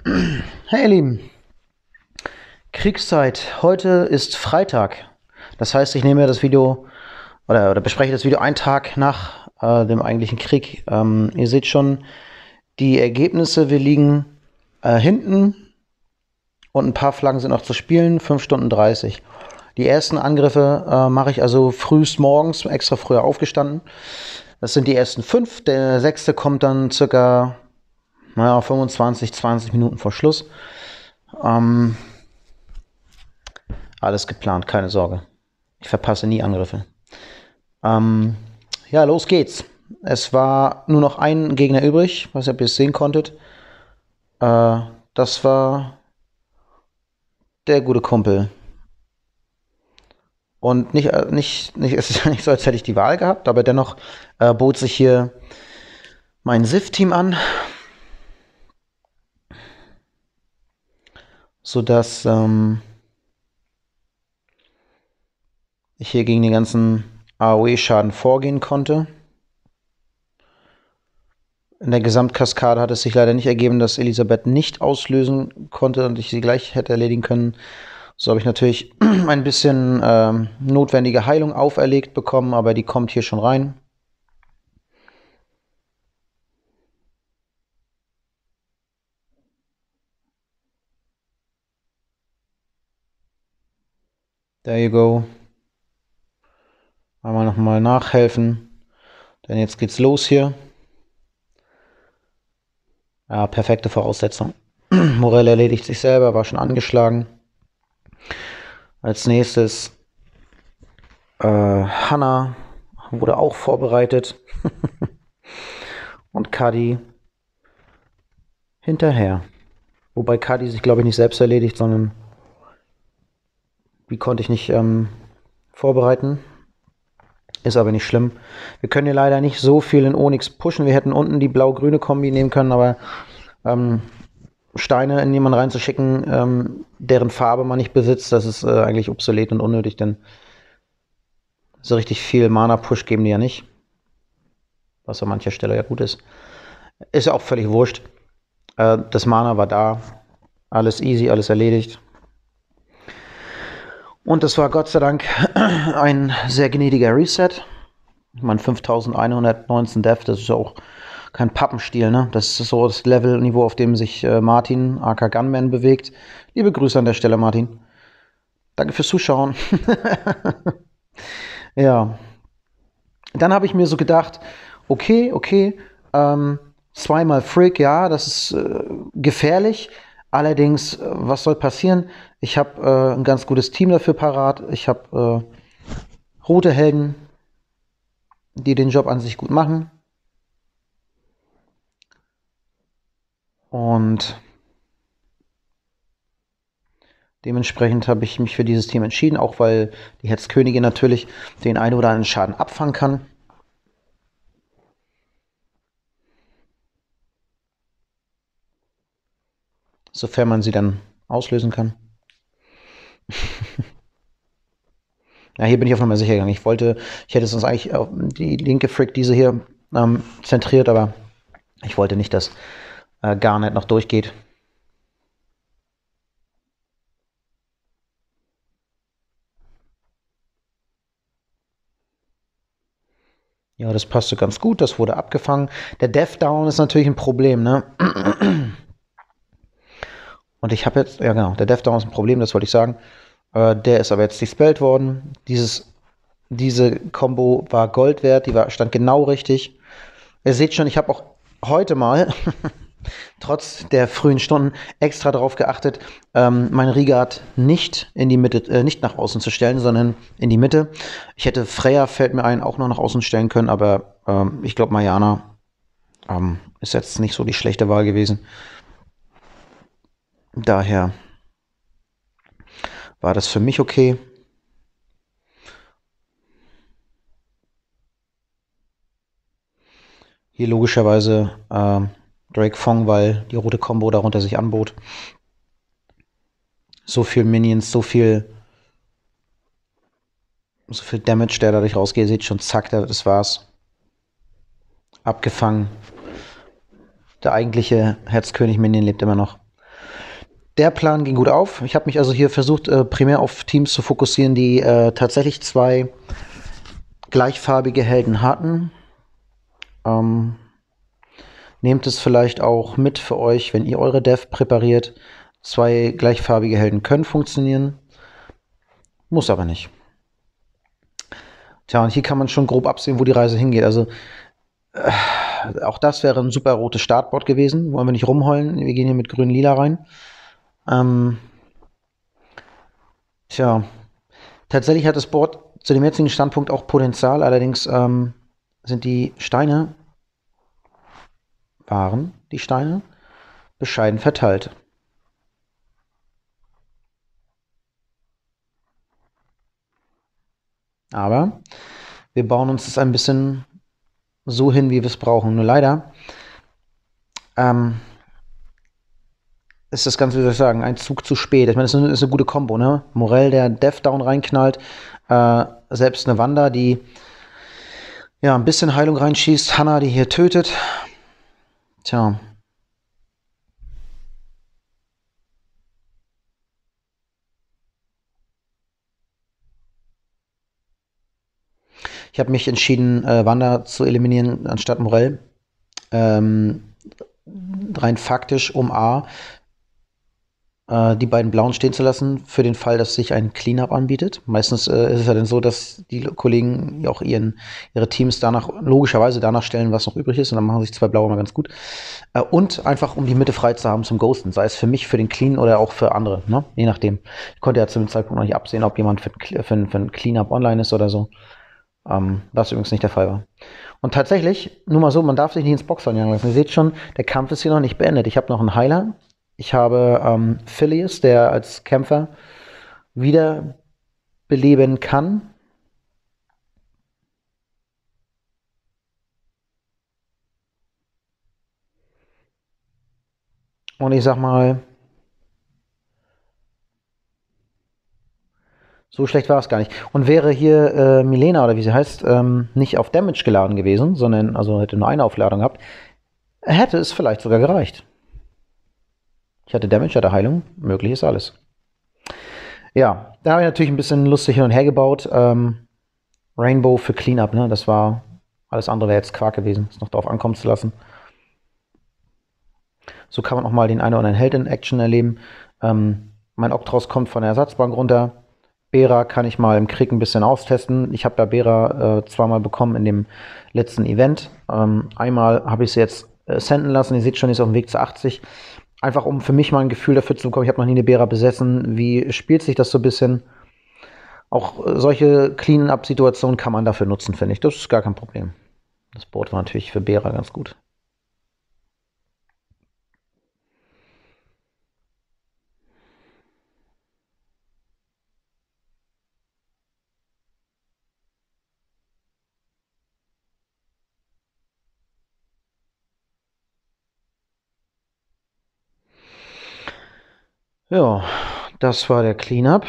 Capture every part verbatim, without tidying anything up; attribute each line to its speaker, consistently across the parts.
Speaker 1: Hey ihr Lieben, Kriegszeit. Heute ist Freitag. Das heißt, ich nehme das Video oder, oder bespreche das Video einen Tag nach äh, dem eigentlichen Krieg. Ähm, ihr seht schon die Ergebnisse. Wir liegen äh, hinten und ein paar Flaggen sind noch zu spielen. fünf Stunden dreißig. Die ersten Angriffe äh, mache ich also frühst morgens, extra früher aufgestanden. Das sind die ersten fünf. Der sechste kommt dann circa naja, fünfundzwanzig, zwanzig Minuten vor Schluss. Ähm, alles geplant, keine Sorge. Ich verpasse nie Angriffe. Ähm, ja, los geht's. Es war nur noch ein Gegner übrig, was ihr bis sehen konntet. Äh, das war der gute Kumpel. Und nicht, äh, nicht, nicht, es ist nicht so, als hätte ich die Wahl gehabt, aber dennoch äh, bot sich hier mein S I F-Team an, sodass ähm, ich hier gegen den ganzen A O E-Schaden vorgehen konnte. In der Gesamtkaskade hat es sich leider nicht ergeben, dass Elisabeth nicht auslösen konnte und ich sie gleich hätte erledigen können. So habe ich natürlich ein bisschen ähm, notwendige Heilung auferlegt bekommen, aber die kommt hier schon rein. There you go. Einmal nochmal nachhelfen. Denn jetzt geht's los hier. Ja, perfekte Voraussetzung. Morell erledigt sich selber, war schon angeschlagen. Als nächstes äh, Hannah wurde auch vorbereitet. Und Kadi hinterher. Wobei Kadi sich, glaube ich, nicht selbst erledigt, sondern die konnte ich nicht ähm, vorbereiten. Ist aber nicht schlimm. Wir können hier leider nicht so viel in Onyx pushen. Wir hätten unten die blau-grüne Kombi nehmen können, aber ähm, Steine in jemanden reinzuschicken, ähm, deren Farbe man nicht besitzt, das ist äh, eigentlich obsolet und unnötig, denn so richtig viel Mana-Push geben die ja nicht. Was an mancher Stelle ja gut ist. Ist ja auch völlig wurscht. Äh, das Mana war da. Alles easy, alles erledigt. Und das war Gott sei Dank ein sehr gnädiger Reset. Ich meine, fünftausendeinhundertneunzehn Death, das ist ja auch kein Pappenstiel, ne? Das ist so das Levelniveau, auf dem sich äh, Martin, aka Gunman, bewegt. Liebe Grüße an der Stelle, Martin. Danke fürs Zuschauen. Ja. Dann habe ich mir so gedacht, okay, okay, ähm, zweimal Frick, ja, das ist äh, gefährlich. Allerdings, äh, was soll passieren? Ich habe äh, ein ganz gutes Team dafür parat. Ich habe äh, rote Helden, die den Job an sich gut machen. Und dementsprechend habe ich mich für dieses Team entschieden, auch weil die Hetzkönigin natürlich den einen oder anderen Schaden abfangen kann. Sofern man sie dann auslösen kann. Ja, hier bin ich auf Nummer sicher gegangen. Ich wollte, ich hätte sonst eigentlich auf die linke Frick, diese hier, ähm, zentriert, aber ich wollte nicht, dass äh, Garnet noch durchgeht. Ja, das passte ganz gut, das wurde abgefangen. Der Death Down ist natürlich ein Problem, ne? Und ich habe jetzt, ja genau, der Death Down ist ein Problem, das wollte ich sagen. Äh, der ist aber jetzt dispelled worden. Dieses, diese Combo war Gold wert, die war, stand genau richtig. Ihr seht schon, ich habe auch heute mal, trotz der frühen Stunden, extra darauf geachtet, ähm, mein Rigard nicht in die Mitte, äh, nicht nach außen zu stellen, sondern in die Mitte. Ich hätte Freya, fällt mir ein, auch noch nach außen stellen können, aber ähm, ich glaube, Mariana ähm, ist jetzt nicht so die schlechte Wahl gewesen. Daher war das für mich okay. Hier logischerweise äh, Drake Fong, weil die rote Combo darunter sich anbot. So viel Minions, so viel so viel Damage, der dadurch rausgeht. Ihr seht schon, zack, das war's. Abgefangen. Der eigentliche Herzkönig-Minion lebt immer noch. Der Plan ging gut auf. Ich habe mich also hier versucht, äh, primär auf Teams zu fokussieren, die äh, tatsächlich zwei gleichfarbige Helden hatten. Ähm, nehmt es vielleicht auch mit für euch, wenn ihr eure Dev präpariert. Zwei gleichfarbige Helden können funktionieren, muss aber nicht. Tja, und hier kann man schon grob absehen, wo die Reise hingeht. Also äh, auch das wäre ein super rotes Startboard gewesen. Wollen wir nicht rumheulen? Wir gehen hier mit grün-lila rein. Ähm, tja, tatsächlich hat das Board zu dem jetzigen Standpunkt auch Potenzial. Allerdings ähm, sind die Steine, waren die Steine, bescheiden verteilt. Aber wir bauen uns das ein bisschen so hin, wie wir es brauchen. Nur leider ähm, ist das Ganze, wie soll ich sagen, ein Zug zu spät. Ich meine, das ist eine, ist eine gute Kombo, ne? Morell, der Death Down reinknallt, äh, selbst eine Wanda, die ja ein bisschen Heilung reinschießt, Hannah, die hier tötet. Tja. Ich habe mich entschieden, äh, Wanda zu eliminieren anstatt Morell. Ähm, rein faktisch, um A, äh, die beiden Blauen stehen zu lassen, für den Fall, dass sich ein Cleanup anbietet. Meistens äh, ist es ja dann so, dass die Kollegen auch ihren, ihre Teams danach, logischerweise danach stellen, was noch übrig ist, und dann machen sich zwei Blaue mal ganz gut. Äh, und einfach, um die Mitte frei zu haben zum Ghosten, sei es für mich, für den Clean oder auch für andere, ne? Je nachdem. Ich konnte ja zu dem Zeitpunkt noch nicht absehen, ob jemand für, für, für ein Cleanup online ist oder so. Ähm, was übrigens nicht der Fall war. Und tatsächlich, nur mal so, man darf sich nicht ins Boxhorn jagen lassen. Ihr seht schon, der Kampf ist hier noch nicht beendet. Ich habe noch einen Heiler. Ich habe ähm, Phileas, der als Kämpfer wiederbeleben kann. Und ich sag mal, so schlecht war es gar nicht. Und wäre hier äh, Milena, oder wie sie heißt, ähm, nicht auf Damage geladen gewesen, sondern also hätte nur eine Aufladung gehabt, hätte es vielleicht sogar gereicht. Ich hatte Damage, hatte Heilung, möglich ist alles. Ja, da habe ich natürlich ein bisschen lustig hin und her gebaut. Ähm, Rainbow für Cleanup, ne? Das war, alles andere wäre jetzt Quark gewesen, es noch darauf ankommen zu lassen. So kann man auch mal den einen oder anderen Held in Action erleben. Ähm, mein Oktros kommt von der Ersatzbank runter. Bera kann ich mal im Krieg ein bisschen austesten. Ich habe ja Bera äh, zweimal bekommen in dem letzten Event. Ähm, einmal habe ich sie jetzt äh, senden lassen. Ihr seht schon, die ist auf dem Weg zu achtzig. Einfach um für mich mal ein Gefühl dafür zu bekommen. Ich habe noch nie eine Bera besessen. Wie spielt sich das so ein bisschen? Auch äh, solche Clean-Up-Situationen kann man dafür nutzen, finde ich. Das ist gar kein Problem. Das Board war natürlich für Bera ganz gut. Ja, das war der Cleanup.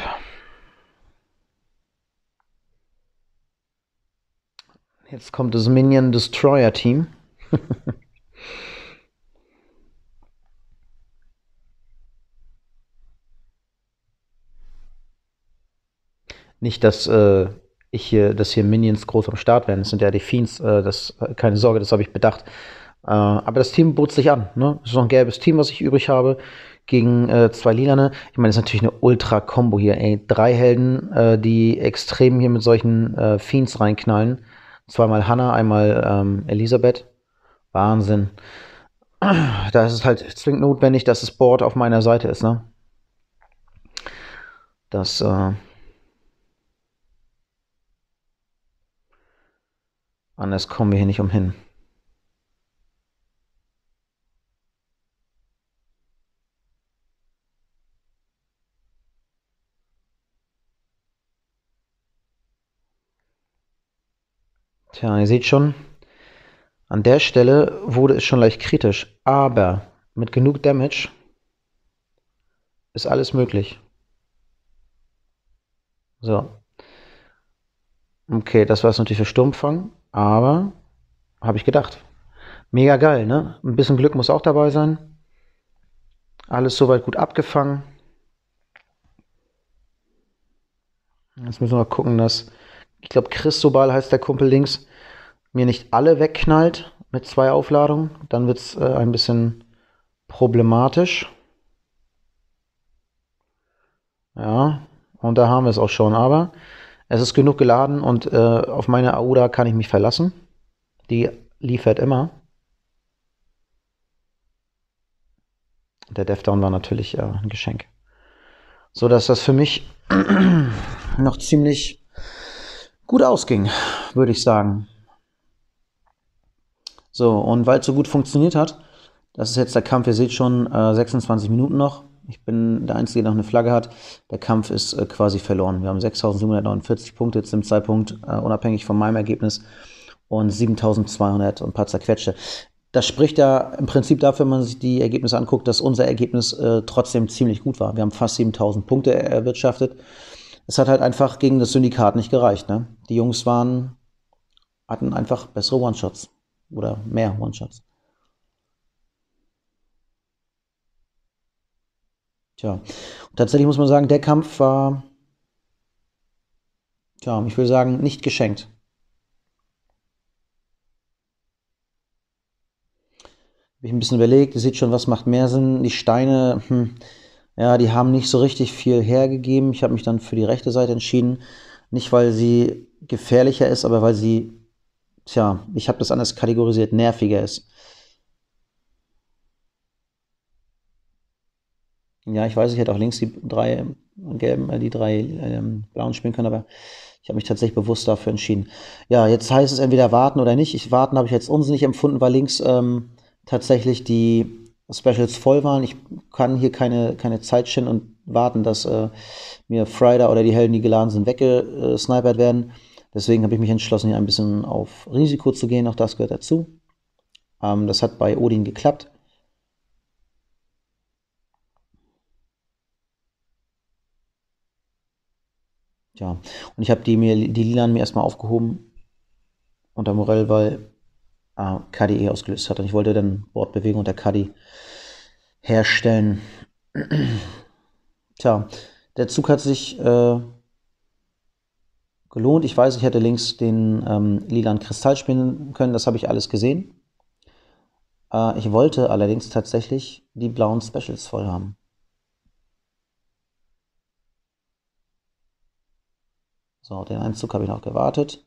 Speaker 1: Jetzt kommt das Minion Destroyer Team. Nicht, dass äh, ich hier, dass hier Minions groß am Start werden. Das sind ja die Fiends. Äh, das, keine Sorge, das habe ich bedacht. Äh, aber das Team bot sich an. Ne? Das ist noch ein gelbes Team, was ich übrig habe. Gegen äh, zwei Lilane. Ich meine, das ist natürlich eine Ultra-Kombo hier. Ey. Drei Helden, äh, die extrem hier mit solchen äh, Fiends reinknallen. Zweimal Hannah, einmal ähm, Elisabeth. Wahnsinn. Da ist es halt zwingend notwendig, dass das Board auf meiner Seite ist. Ne? Das, äh, anders kommen wir hier nicht umhin. Tja, ihr seht schon, an der Stelle wurde es schon leicht kritisch, aber mit genug Damage ist alles möglich. So. Okay, das war es natürlich für Sturmfang, aber habe ich gedacht. Mega geil, ne? Ein bisschen Glück muss auch dabei sein. Alles soweit gut abgefangen. Jetzt müssen wir mal gucken, dass, ich glaube, Cristobal heißt der Kumpel links, mir nicht alle wegknallt mit zwei Aufladungen. Dann wird es äh, ein bisschen problematisch. Ja, und da haben wir es auch schon. Aber es ist genug geladen und äh, auf meine Aouda kann ich mich verlassen. Die liefert immer. Der Devdown war natürlich äh, ein Geschenk. So dass das für mich noch ziemlich gut ausging, würde ich sagen. So, und weil es so gut funktioniert hat, das ist jetzt der Kampf, ihr seht schon, äh, sechsundzwanzig Minuten noch. Ich bin der Einzige, der noch eine Flagge hat. Der Kampf ist äh, quasi verloren. Wir haben sechstausendsiebenhundertneunundvierzig Punkte jetzt im Zeitpunkt, äh, unabhängig von meinem Ergebnis, und siebentausendzweihundert und ein paar zerquetschte. Das spricht ja im Prinzip dafür, wenn man sich die Ergebnisse anguckt, dass unser Ergebnis äh, trotzdem ziemlich gut war. Wir haben fast siebentausend Punkte erwirtschaftet. Es hat halt einfach gegen das Syndikat nicht gereicht. Ne? Die Jungs waren, hatten einfach bessere One-Shots oder mehr One-Shots. Tja, und tatsächlich muss man sagen, der Kampf war, tja, ich will sagen, nicht geschenkt. Habe ich ein bisschen überlegt, ihr seht schon, was macht mehr Sinn. Die Steine, hm, ja, die haben nicht so richtig viel hergegeben. Ich habe mich dann für die rechte Seite entschieden. Nicht, weil sie gefährlicher ist, aber weil sie, tja, ich habe das anders kategorisiert, nerviger ist. Ja, ich weiß, ich hätte auch links die drei gelben, äh, die drei ähm, blauen spielen können, aber ich habe mich tatsächlich bewusst dafür entschieden. Ja, jetzt heißt es entweder warten oder nicht. Ich warten habe ich jetzt unsinnig empfunden, weil links ähm, tatsächlich die Specials voll waren. Ich kann hier keine, keine Zeit schinden und warten, dass äh, mir Friday oder die Helden, die geladen sind, weggesnipert werden. Deswegen habe ich mich entschlossen, hier ein bisschen auf Risiko zu gehen. Auch das gehört dazu. Ähm, das hat bei Odin geklappt. Ja, und ich habe die, mir, die Lilan mir erstmal aufgehoben unter Morell, weil äh, K D E ausgelöst hat. Und ich wollte dann Bordbewegung unter K D herstellen. Tja, der Zug hat sich äh, gelohnt. Ich weiß, ich hätte links den ähm, lilan Kristall spielen können. Das habe ich alles gesehen. Äh, ich wollte allerdings tatsächlich die blauen Specials voll haben. So, den einen Zug habe ich noch gewartet.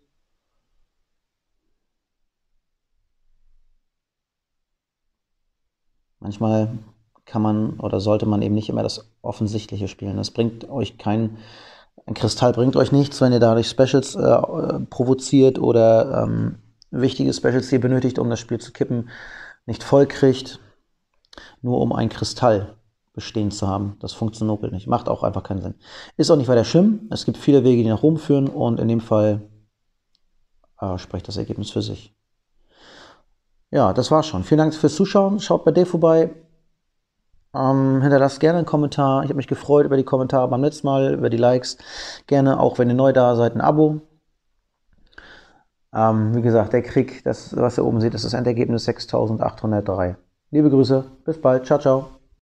Speaker 1: Manchmal kann man oder sollte man eben nicht immer das Offensichtliche spielen. Das bringt euch kein, ein Kristall bringt euch nichts, wenn ihr dadurch Specials äh, provoziert oder ähm, wichtige Specials, die ihr benötigt, um das Spiel zu kippen, nicht voll kriegt, nur um ein Kristall bestehen zu haben. Das funktioniert nicht. Macht auch einfach keinen Sinn. Ist auch nicht weiter schlimm. Es gibt viele Wege, die nach Rom führen, und in dem Fall äh, spricht das Ergebnis für sich. Ja, das war's schon. Vielen Dank fürs Zuschauen. Schaut bei Dave vorbei. Ähm, hinterlasst gerne einen Kommentar. Ich habe mich gefreut über die Kommentare beim letzten Mal, über die Likes. Gerne, auch wenn ihr neu da seid, ein Abo. Ähm, wie gesagt, der Krieg, das, was ihr oben seht, das ist das Endergebnis sechstausendachthundertdrei. Liebe Grüße, bis bald. Ciao, ciao.